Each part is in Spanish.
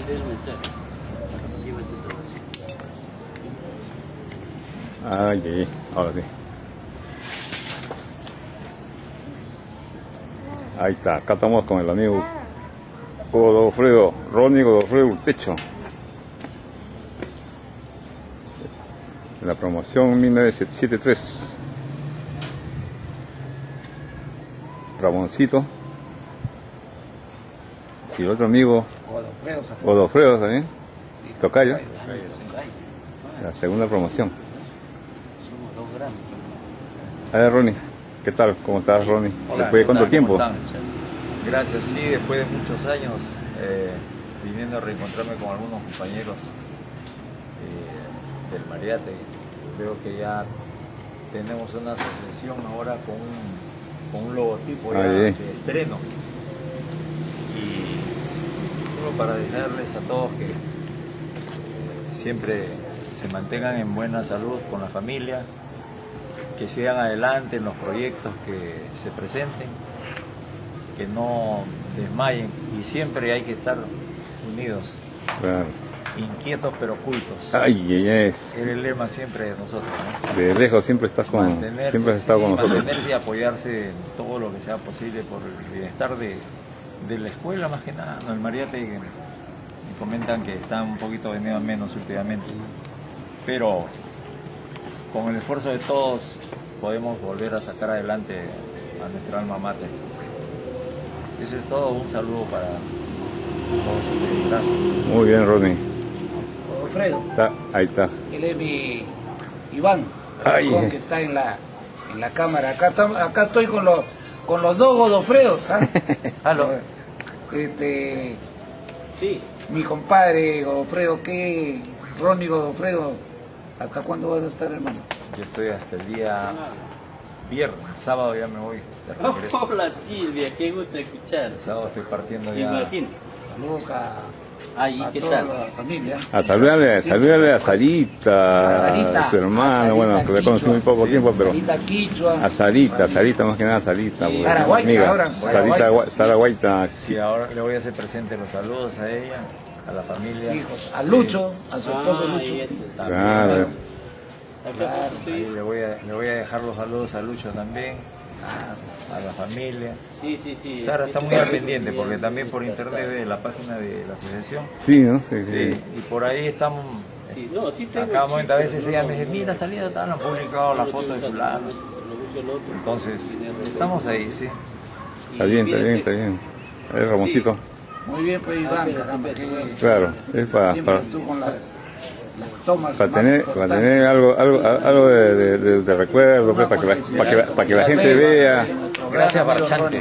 Ay, ay, ahora sí. Ahí está, acá estamos con el amigo Godofredo, Ronnie Godofredo Urtecho. La promoción 1973. Ramoncito. Y el otro amigo Godofredo también. Sí, Tocayo. La segunda promoción. A ver, Ronnie, ¿qué tal? ¿Cómo estás, Ronnie? Hola, ¿Después de cuánto tiempo? Gracias, sí, después de muchos años viniendo a reencontrarme con algunos compañeros del Mariate. Veo que ya tenemos una asociación ahora con un logotipo ya de estreno. Y solo para dejarles a todos que siempre se mantengan en buena salud con la familia, que sigan adelante en los proyectos que se presenten, que no desmayen, y siempre hay que estar unidos, Claro. inquietos pero ocultos. Ay, es. Es el lema siempre de nosotros, ¿no? De lejos siempre estás con, siempre has estado con nosotros. Mantenerse y apoyarse en todo lo que sea posible por el bienestar de la escuela, más que nada. No, el Mariate, me comentan que está un poquito venido a menos últimamente, pero con el esfuerzo de todos podemos volver a sacar adelante a nuestra alma mater. Eso es todo, un saludo para todos ustedes, gracias. Muy bien, Ronnie. Godofredo. Ahí está. Él es mi Iván, que está en la cámara. Acá estoy con los dos Godofredos, ¿ah? ¿Aló? Sí. Mi compadre Godofredo, Ronnie Godofredo, ¿hasta cuándo vas a estar, hermano? Yo estoy hasta el día viernes, sábado ya me voy de regreso. Hola Silvia, qué gusto escuchar. El sábado estoy partiendo ya. Imagínate. Saludos a ¿Qué toda tal? la familia. Saludale a Sarita, a su hermana, bueno, que la conocí muy poco tiempo, pero Sarita Quichua. a Sarita, más que nada Sarita. Sí, Sara Guaita, amiga, ahora. Sara Guaita. Sí, ahora le voy a hacer presente los saludos a ella, a la familia. Hijos, a Lucho, a su esposo Lucho. Claro. Ahí le voy a dejar los saludos a Lucho también, a la familia. Sí. Sara está muy al pendiente porque también por internet ve la página de la asociación. Sí, ¿no? Sí. Y por ahí estamos. Sí, no, sí tengo, A cada momento a veces ella me dice, mira, salida tal, han publicado la foto de fulano. Entonces, estamos ahí, sí. Está bien. A ver, Ramoncito. Muy bien, pues Iván, caramba, que Claro, es para tú con las tomas. tener algo de recuerdo, pues, para que la gente vea. Gracias, Barchante.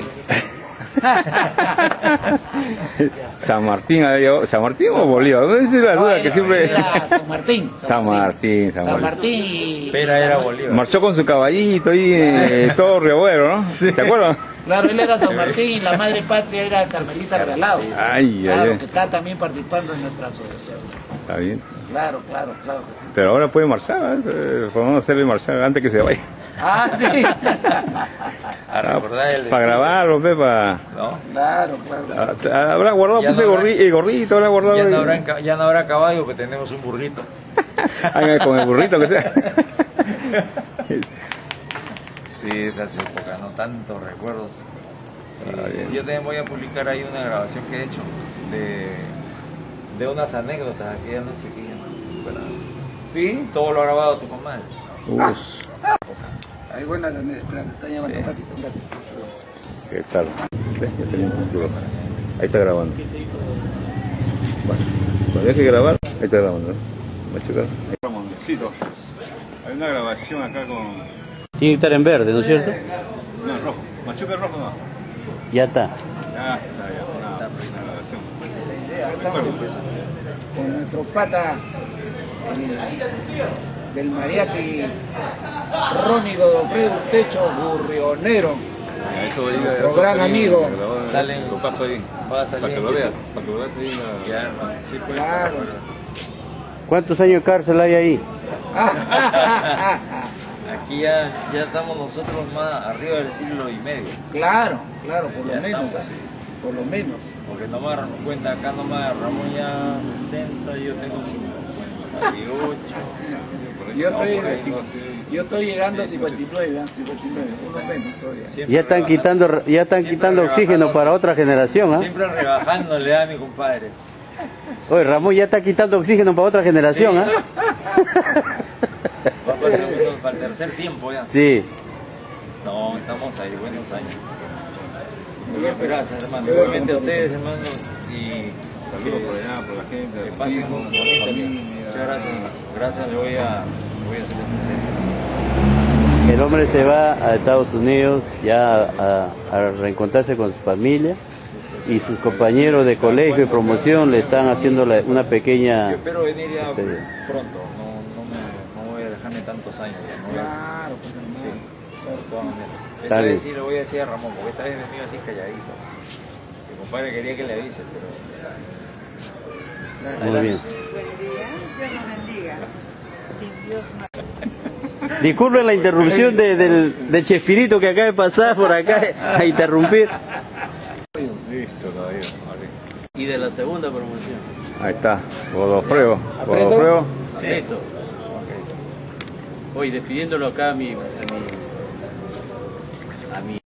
San Martín o Bolívar, esa es la duda que siempre. Era San Martín. San Martín. Pera era Bolívar. Marchó con su caballito ahí, todo Río ¿no? Sí. ¿Te acuerdas? Claro, él era San Martín y la madre patria era Carmelita Regalado. Claro, que está también participando en nuestra asociación. Está bien. Claro que sí. Pero ahora puede marchar, podemos hacerle marchar antes que se vaya. Sí. A recordar para grabarlo, para... ¿No? Claro. Habrá guardado pues, el gorrito, habrá guardado... Ya no habrá caballo, que tenemos un burrito. Con el burrito que sea. Sí, esas épocas, no tantos recuerdos. Yo también voy a publicar ahí una grabación que he hecho de unas anécdotas aquella noche que ¿Sí? todo lo ha grabado tu comadre. Hay buenas anécdotas, me está llamando un ratito. ¿Qué tal? Ya tenemos duro. Ahí está grabando. Bueno, cuando hay que grabar, ahí está grabando. Ramoncito. Hay una grabación acá con... Tiene que estar en verde, ¿no es cierto? No, rojo. Machuca rojo no. Ya está. Ya. Una grabación. Con nuestro pata del Mariate, Ronnie Godofredo Urtecho, burrionero. Nuestro gran amigo. Lo paso ahí. Va a salir. Para que lo veas ahí. Ya, sí, pues. Claro. ¿Cuántos años de cárcel hay ahí? Aquí ya estamos nosotros más arriba del siglo y medio. Claro, por lo menos. Estamos así. por lo menos. Porque nomás cuenta acá nomás Ramón ya 60, yo tengo 58. Yo estoy llegando a 59, 59, por lo menos todavía. Ya están quitando oxígeno para otra generación, ¿ah? Siempre rebajándole a mi compadre. Oye, Ramón ya está quitando oxígeno para otra generación, ¿ah? Va para el tercer tiempo ya. Sí. No, estamos ahí, buenos años. Gracias, hermano. Igualmente a ustedes, hermano. Y Saludos por allá, por la gente. que pasen un bonito día. Muchas gracias. Gracias, le voy a hacer sincero. El hombre se va a Estados Unidos ya a reencontrarse con su familia y sus compañeros de colegio y promoción le están haciendo una pequeña... Yo espero venir ya pronto. No voy a dejarme tantos años. Ya, no voy a- Claro, pues hermano. Sí, de todas maneras. Está Esta bien. vez sí le voy a decir a Ramón, porque esta vez he venido así calladito. Mi compadre quería que le avise, pero... Muy bien. Buen día, Dios nos bendiga. Sin Dios no. Disculpen la interrupción del Chespirito que acaba de pasar por acá a interrumpir. Listo, caballero. Y de la segunda promoción. Ahí está, Godofredo. Godofredo. Sí. Listo. Hoy despidiéndolo acá a mi